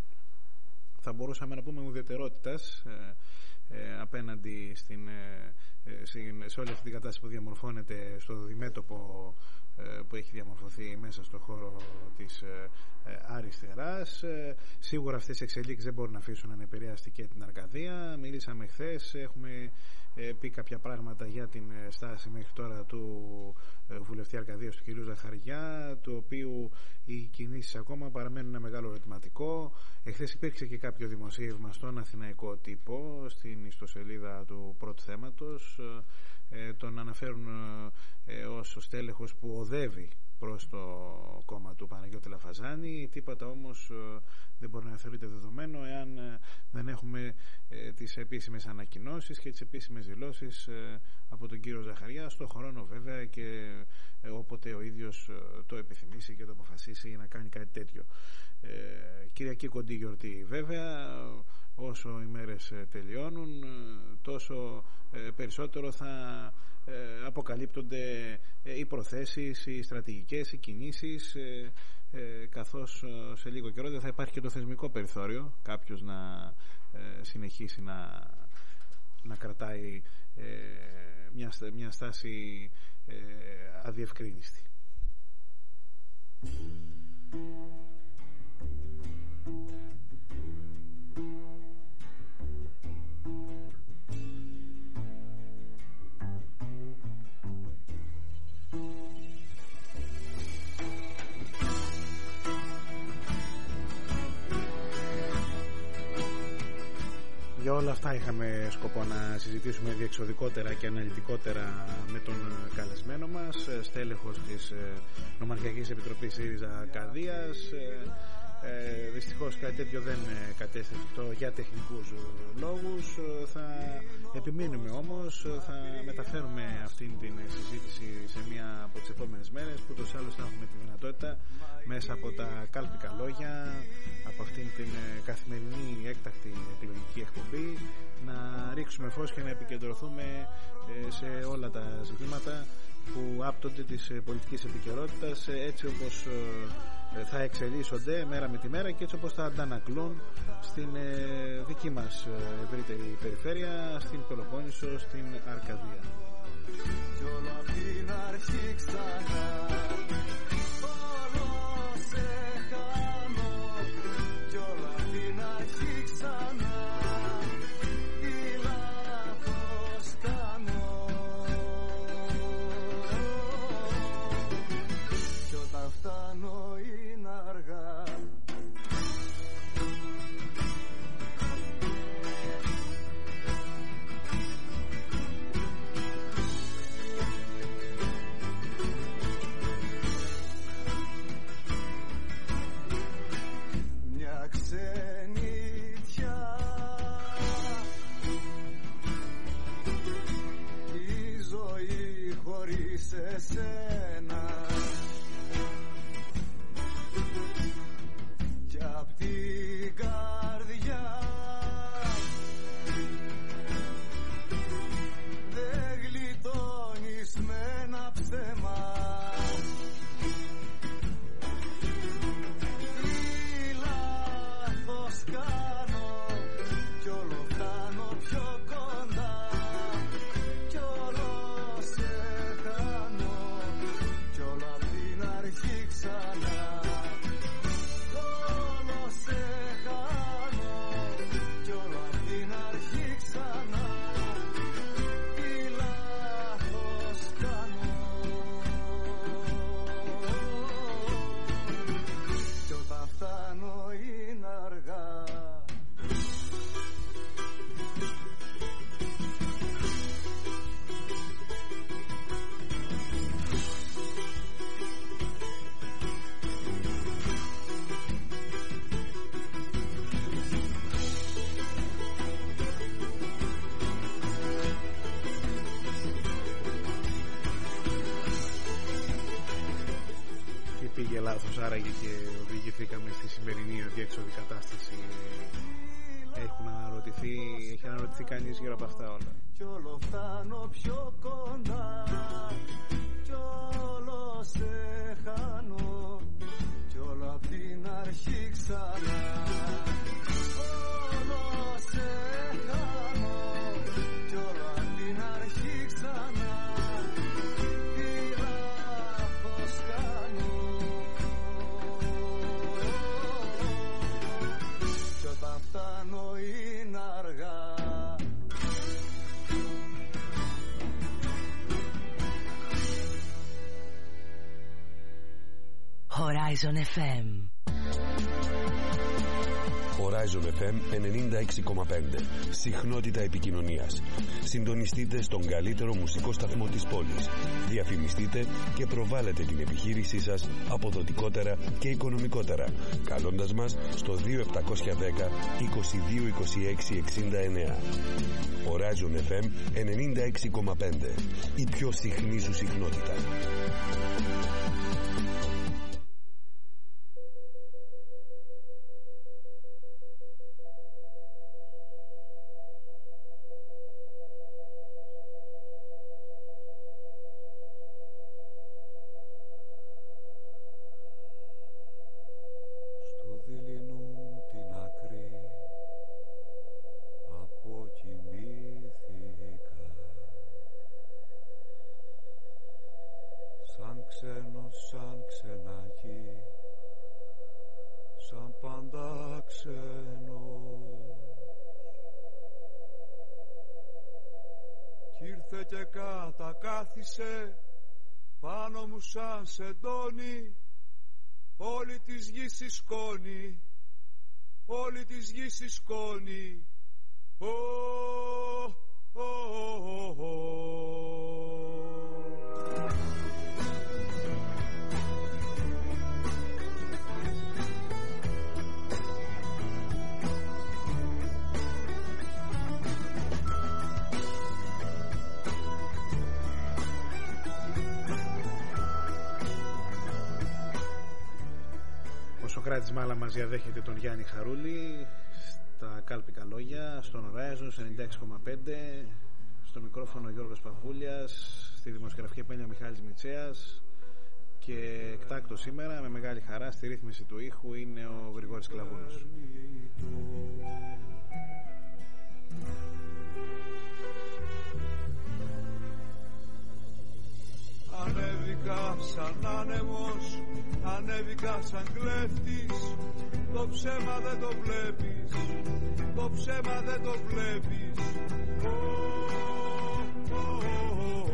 Speaker 2: θα μπορούσαμε να πούμε, ουδετερότητας ε, ε, απέναντι στην, ε, στην, σε όλη αυτή την κατάσταση που διαμορφώνεται στο διμέτωπο που έχει διαμορφωθεί μέσα στο χώρο της αριστεράς. Σίγουρα αυτές οι εξελίξεις δεν μπορούν να αφήσουν ανεπηρέαστη και την Αρκαδία. Μιλήσαμε χθες, έχουμε πει κάποια πράγματα για την στάση μέχρι τώρα του βουλευτή Αρκαδίας, του κ. Ζαχαριά, του οποίου οι κινήσεις ακόμα παραμένουν ένα μεγάλο ερωτηματικό. Εχθές υπήρξε και κάποιο δημοσίευμα στον αθηναϊκό τύπο, στην ιστοσελίδα του πρώτου θέματος. Τον αναφέρουν ως ο στέλεχος που οδεύει προς το κόμμα του Παναγιώτη Λαφαζάνη. Τίποτα όμως δεν μπορεί να θεωρείται δεδομένο εάν δεν έχουμε τις επίσημες ανακοινώσεις και τις επίσημες δηλώσεις από τον κύριο Ζαχαριά, στο χρόνο βέβαια και όποτε ο ίδιος το επιθυμήσει και το αποφασίσει να κάνει κάτι τέτοιο. Κυριακή κοντή γιορτή βέβαια. Όσο οι μέρες τελειώνουν, τόσο περισσότερο θα αποκαλύπτονται οι προθέσεις, οι στρατηγικές, οι κινήσεις, καθώς σε λίγο καιρό δεν θα υπάρχει και το θεσμικό περιθώριο κάποιος να συνεχίσει να, να κρατάει μια, μια στάση αδιευκρίνιστη. Για όλα αυτά είχαμε σκοπό να συζητήσουμε διεξοδικότερα και αναλυτικότερα με τον καλεσμένο μας, στέλεχος της Νομαρχιακής Επιτροπής ΣΥΡΙΖΑ Αρκαδίας. Ε, δυστυχώς κάτι τέτοιο δεν κατέστη εφικτό για τεχνικούς λόγους. Θα επιμείνουμε όμως, θα μεταφέρουμε αυτήν την συζήτηση σε μία από τις επόμενες μέρες, που τους άλλους θα έχουμε τη δυνατότητα μέσα από τα κάλπικα λόγια, από αυτήν την καθημερινή έκτακτη εκλογική εκπομπή, να ρίξουμε φως και να επικεντρωθούμε σε όλα τα ζητήματα που άπτονται της πολιτικής επικαιρότητας, έτσι όπως θα εξελίσσονται μέρα με τη μέρα και έτσι όπως θα αντανακλούν στην δική μας ευρύτερη περιφέρεια, στην Πελοπόννησο, στην Αρκαδία.
Speaker 6: Κι όλο απ' την αρχή ξανά, όλο σε χάνω. Κι όλο απ' την αρχή ξανά, τι λάθος κάνω. Κι όταν φτάνω είναι αργά. Μια ξενιτιά, η ζωή χωρίς εσένα, κι απ' την καρδιά δεν γλιτώνεις με ένα ψέμα. Τι λάθος κάνω, κι όλο φτάνω πιο κοντά. Κι όλο σε χάνω, κι όλο απ' την αρχή ξανά. Όλο σε χάνω, κι όλο απ' την αρχή ξανά. Τι λάθος κάνω. Κι όταν φτάνω είναι αργά.
Speaker 2: Τι πήγε λάθος άραγε και οδηγηθήκαμε στη σημερινή αδιέξοδη κατάσταση? Έχουν αναρωτηθεί, έχει αναρωτηθεί κανείς γύρω από αυτά όλα?
Speaker 6: Κι όλο φτάνω πιο κοντά. Κι όλο σε χάνω, κι όλο απ' την αρχή ξανά. Όλο σε χάνω, κι όλο απ' την αρχή ξανά. Τι λάθος
Speaker 5: Horizon εφ εμ.
Speaker 15: Horizon εφ εμ ενενήντα έξι κόμμα πέντε. Συχνότητα επικοινωνίας. Συντονιστείτε στον καλύτερο μουσικό σταθμό της πόλης. Διαφημιστείτε και προβάλλετε την επιχείρησή σας αποδοτικότερα και οικονομικότερα, καλώντας μας στο δύο επτακόσια δέκα είκοσι δύο είκοσι έξι εξήντα εννέα. Horizon εφ εμ ενενήντα έξι κόμμα πέντε. Η πιο συχνή σου συχνότητα.
Speaker 18: Πάνω μου σαν σεντόνι, όλη της γης η σκόνη, όλη της γης η σκόνη. Ω, ω, ω, ω, ω.
Speaker 2: Ο Σοκράτης Μάλα μας διαδέχεται τον Γιάννη Χαρούλη στα κάλπικα λόγια, στον Horizon ενενήντα έξι κόμμα πέντε, στο μικρόφωνο Γιώργος Παπούλιας, στη δημοσιογραφική επένεια Μιχάλης Μητσέας, και εκτάκτο σήμερα με μεγάλη χαρά στη ρύθμιση του ήχου είναι ο Γρηγόρης Κλαβούνος.
Speaker 18: Ανέβηκα σαν άνεμος, ανέβηκα σαν κλέφτης. Το ψέμα δεν το βλέπεις, το ψέμα δεν το βλέπεις. Oh, oh, oh, oh.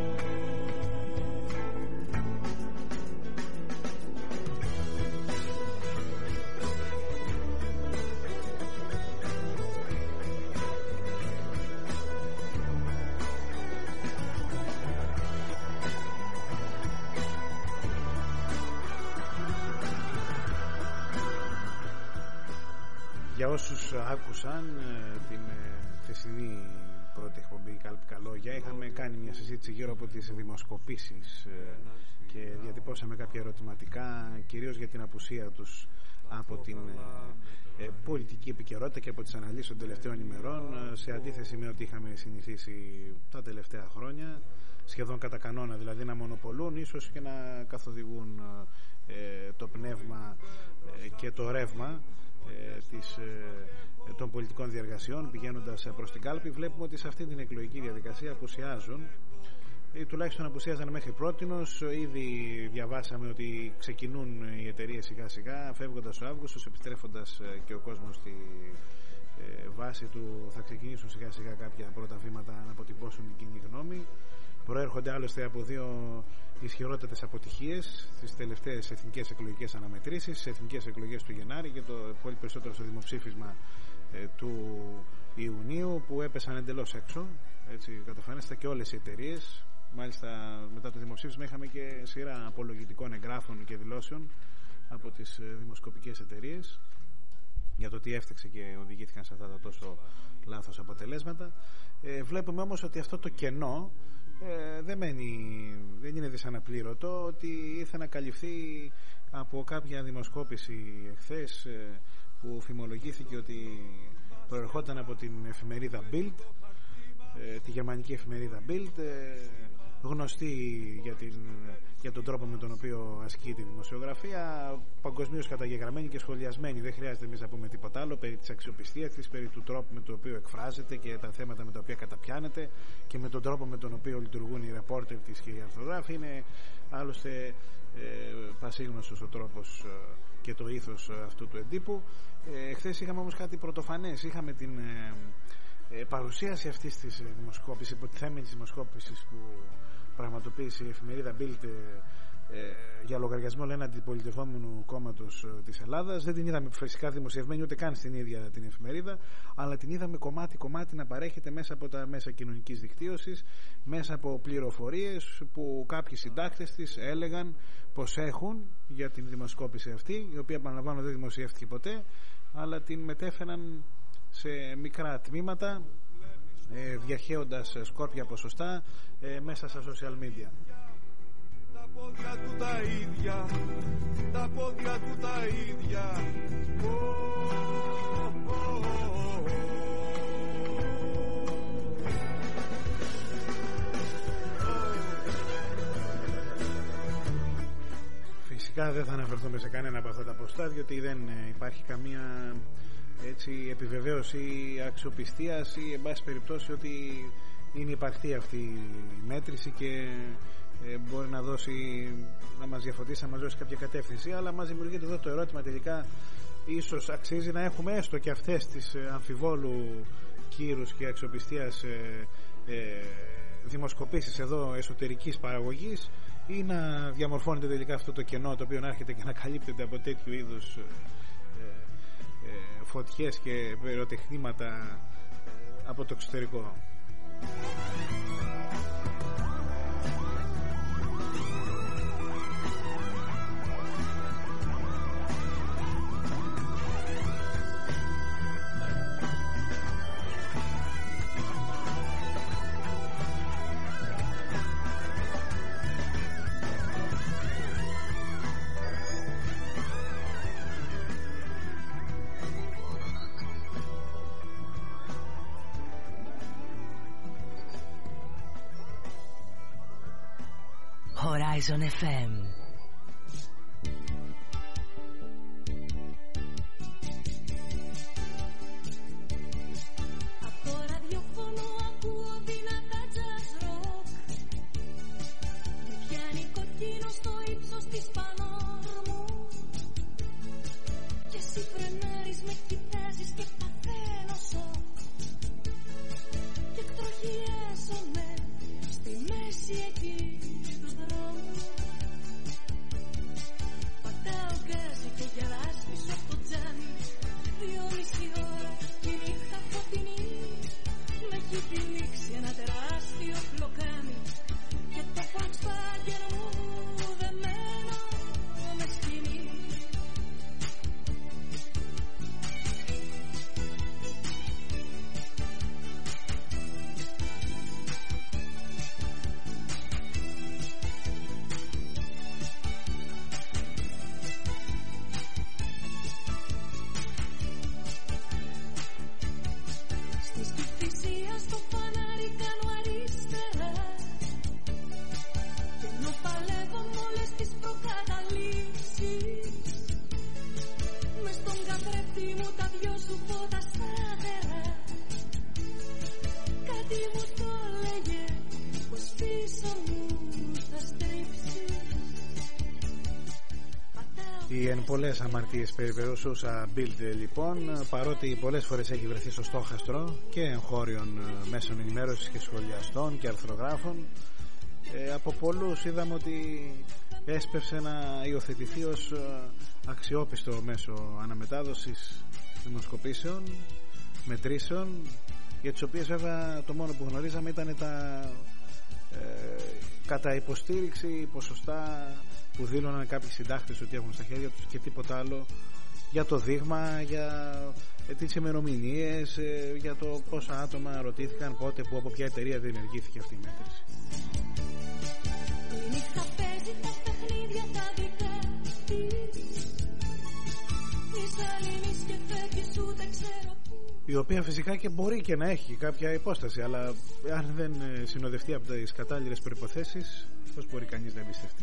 Speaker 2: Για όσους άκουσαν την χθεσινή πρώτη εκπομπή Κάλπικα Λόγια, είχαμε κάνει μια συζήτηση γύρω από τις δημοσκοπήσεις και διατυπώσαμε κάποια ερωτηματικά, κυρίως για την απουσία τους από την πολιτική επικαιρότητα και από τις αναλύσεις των τελευταίων ημερών, σε αντίθεση με ό,τι είχαμε συνηθίσει τα τελευταία χρόνια, σχεδόν κατά κανόνα, δηλαδή να μονοπολούν, ίσως και να καθοδηγούν το πνεύμα και το ρεύμα της, των πολιτικών διεργασιών πηγαίνοντας προς την κάλπη. Βλέπουμε ότι σε αυτή την εκλογική διαδικασία απουσιάζουν, ή τουλάχιστον απουσιάζαν μέχρι πρότινος. Ήδη διαβάσαμε ότι ξεκινούν οι εταιρείες σιγά σιγά, φεύγοντας ο Αύγουστος, επιστρέφοντας και ο κόσμος στη βάση του. Θα ξεκινήσουν σιγά σιγά κάποια πρώτα βήματα να αποτυπώσουν την κοινή γνώμη. Προέρχονται άλλωστε από δύο ισχυρότατες αποτυχίες στις τελευταίες εθνικές εκλογικές αναμετρήσεις, στις εθνικές εκλογές του Γενάρη και το πολύ περισσότερο στο δημοψήφισμα ε, του Ιουνίου, που έπεσαν εντελώς έξω. Έτσι καταφανίστα και όλες οι εταιρείες. Μάλιστα μετά το δημοψήφισμα είχαμε και σειρά απολογητικών εγγράφων και δηλώσεων από τις ε, δημοσκοπικές εταιρείες για το τι έφταξε και οδηγήθηκαν σε αυτά τα τόσο λάθος αποτελέσματα. Ε, βλέπουμε όμως ότι αυτό το κενό Ε, δεν, μένει, δεν είναι δυσαναπλήρωτο, ότι ήρθε να καλυφθεί από κάποια δημοσκόπηση εχθές ε, που φημολογήθηκε ότι προερχόταν από την εφημερίδα Bild, ε, τη γερμανική εφημερίδα Bild, ε, γνωστή για, την, για τον τρόπο με τον οποίο ασκεί τη δημοσιογραφία, παγκοσμίως καταγεγραμμένη και σχολιασμένη. Δεν χρειάζεται εμείς να πούμε τίποτα άλλο περί της αξιοπιστίας της, περί του τρόπου με τον οποίο εκφράζεται και τα θέματα με τα οποία καταπιάνεται και με τον τρόπο με τον οποίο λειτουργούν οι ρεπόρτερ της και οι αρθρογράφοι. Είναι άλλωστε ε, πασίγνωστος ο τρόπος ε, και το ήθος αυτού του εντύπου. Ε, χθες είχαμε όμως κάτι πρωτοφανές. Είχαμε την ε, ε, παρουσίαση αυτής της δημοσκόπησης, υποτιθέμενης δημοσκόπησης που πραγματοποίησε η εφημερίδα Bild για λογαριασμό, λένε, αντιπολιτευόμενου κόμματος της Ελλάδας. Δεν την είδαμε φυσικά δημοσιευμένη ούτε καν στην ίδια την εφημερίδα, αλλά την είδαμε κομμάτι-κομμάτι να παρέχεται μέσα από τα μέσα κοινωνικής δικτύωσης, μέσα από πληροφορίες που κάποιοι συντάκτες της έλεγαν πως έχουν για την δημοσκόπηση αυτή, η οποία, επαναλαμβάνω, δεν δημοσιεύτηκε ποτέ, αλλά την μετέφεραν σε μικρά τμήματα, ε, διαχέοντας σκόρπια ποσοστά ε, μέσα στα social media.
Speaker 18: Τα πόδια του τα ίδια, τα πόδια του τα ίδια. Oh, oh, oh, oh.
Speaker 2: Φυσικά δεν θα αναφερθούμε σε κανένα από αυτά τα ποστά, διότι δεν υπάρχει καμία έτσι επιβεβαίωση αξιοπιστίας ή, εν πάση περιπτώσει, ότι είναι υπαρκτή αυτή η μέτρηση και ε, μπορεί να δώσει, να μας διαφωτίσει, να μας δώσει κάποια κατεύθυνση. Αλλά μας δημιουργείται εδώ το ερώτημα, τελικά ίσως αξίζει να έχουμε έστω και αυτές τις ε, αμφιβόλου κύρους και αξιοπιστίας ε, ε, δημοσκοπήσεις εδώ εσωτερικής παραγωγής, ή να διαμορφώνεται τελικά αυτό το κενό, το οποίο να έρχεται και να καλύπτεται από τέτοιου είδους ε, ε, φωτιές και πυροτεχνήματα ε, από το εξωτερικό.
Speaker 5: Horizon εφ εμ.
Speaker 17: Από ραδιόφωνο ακούω δυνατά jazz rock. Με πιάνει κοκκίνο στο ύψος της πανόρμου. Και εσύ φρενάρεις, με κοιτάζεις και παθαίνω σοκ. Και εκτροχιάζομαι στη μέση εκεί. Πατάω γκάζι και γελάς πίσω από το τζάμι. Δυο μισή ώρα και η νύχτα φωτεινή. Με έχει τυλίξει ένα τεράστιο πλοκάμι. Και το Volkswagen μου δεμένο με σκηνή.
Speaker 2: Η εν πολλές αμαρτίες περιπερούσουσα Build, λοιπόν, παρότι πολλές φορές έχει βρεθεί στο στόχαστρο και εγχώριων μέσων ενημέρωσης και σχολιαστών και αρθρογράφων, ε, από πολλούς είδαμε ότι έσπευσε να υιοθετηθεί ως αξιόπιστο μέσο αναμετάδοσης δημοσκοπήσεων, μετρήσεων, για τις οποίες βέβαια το μόνο που γνωρίζαμε ήταν τα ε, κατά υποστήριξη ποσοστά που δήλωναν κάποιοι συντάκτες ότι έχουν στα χέρια τους και τίποτα άλλο για το δείγμα, για τις ημερομηνίες, για το πόσα άτομα ρωτήθηκαν πότε, που, από ποια εταιρεία διενεργήθηκε αυτή η μέτρηση.
Speaker 17: Η νύχτα παίζει τα παιχνίδια τα δικά της. Μισαλίνεις και φεύγεις ούτε ξέρω πού.
Speaker 2: Η οποία φυσικά και μπορεί και να έχει κάποια υπόσταση, αλλά αν δεν συνοδευτεί από τις κατάλληλες προϋποθέσεις, πώς μπορεί κανείς να εμπιστευτεί?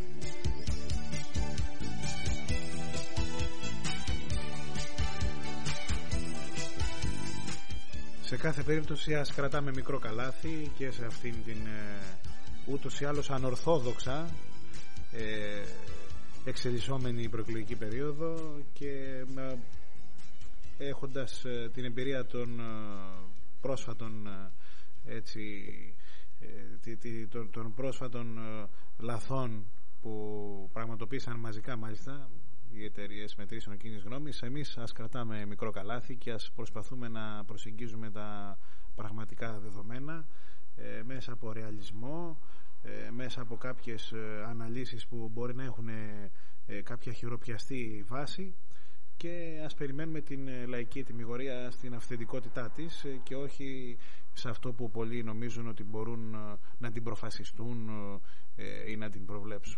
Speaker 2: Σε κάθε περίπτωση ας κρατάμε μικρό καλάθι και σε αυτήν την ε, ούτως ή άλλως ανορθόδοξα ε, εξελισσόμενη προεκλογική περίοδο, και ε, έχοντας ε, την εμπειρία των ε, πρόσφατων ε, έτσι, ε, τι, τι, των, των πρόσφατων ε, λαθών που πραγματοποίησαν μαζικά μάλιστα οι εταιρείες μετρήσεων κοινής γνώμης. Εμείς ας κρατάμε μικρό καλάθι και ας προσπαθούμε να προσεγγίζουμε τα πραγματικά δεδομένα ε, μέσα από ρεαλισμό, ε, μέσα από κάποιες ε, αναλύσεις που μπορεί να έχουν ε, ε, κάποια χειροπιαστή βάση, και ας περιμένουμε την ε, λαϊκή τιμιγορία στην αυθεντικότητά της ε, και όχι σε αυτό που πολλοί νομίζουν ότι μπορούν ε, να την προφασιστούν ε, ή να την προβλέψουν.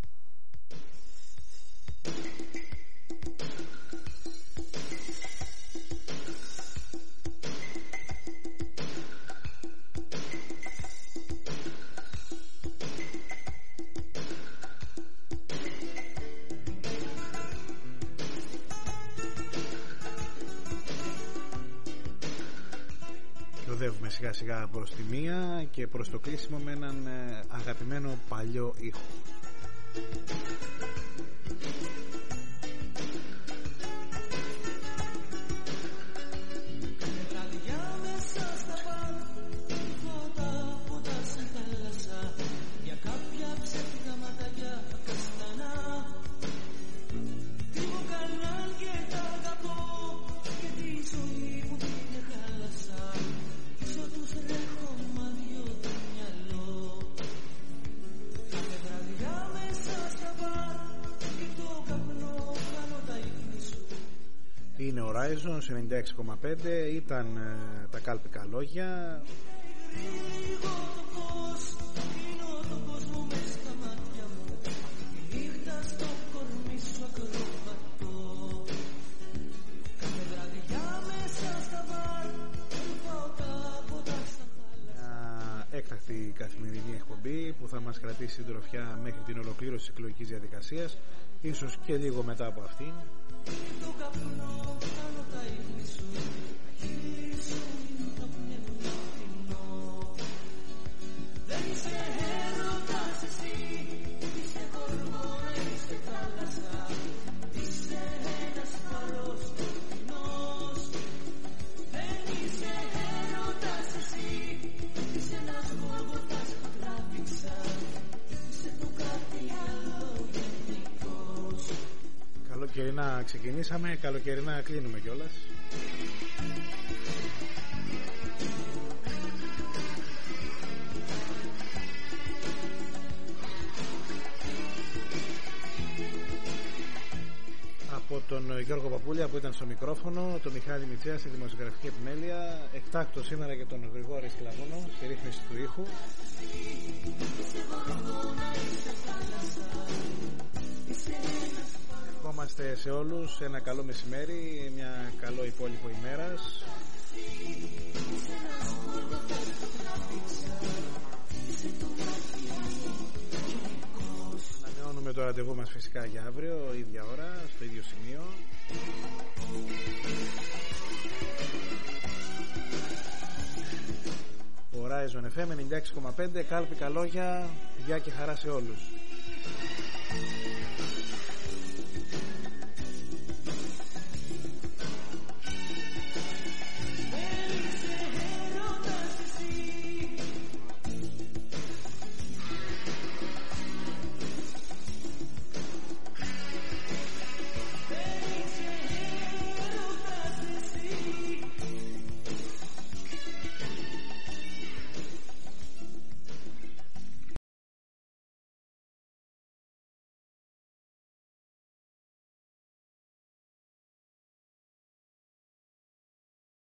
Speaker 2: Οδεύουμε σιγά σιγά προς τη μία και προς το κλείσιμο με έναν αγαπημένο παλιό ήχο. Είναι ο Horizons ενενήντα έξι κόμμα πέντε, ήταν ε, τα κάλπικα λόγια. Μια έκτακτη καθημερινή εκπομπή που θα μας κρατήσει συντροφιά μέχρι την ολοκλήρωση της εκλογικής διαδικασίας, ίσως και λίγο μετά από αυτήν. Καλοκαιρινά ξεκινήσαμε, καλοκαιρινά κλείνουμε κιόλας. Από τον Γιώργο Παπούλια που ήταν στο μικρόφωνο, τον Μιχάλη Μητσέα στη δημοσιογραφική επιμέλεια, εκτάκτο σήμερα και τον Γρηγόρη Σκλαβούνο στη ρύθμιση του ήχου. Ευχόμαστε σε όλους ένα καλό μεσημέρι, μια καλό υπόλοιπο ημέρας. Ανανεώνουμε το ραντεβού μας φυσικά για αύριο, ίδια ώρα, στο ίδιο σημείο. Horizon εφ εμ ενενήντα έξι κόμμα πέντε, κάλπικα λόγια, γεια και χαρά σε όλους.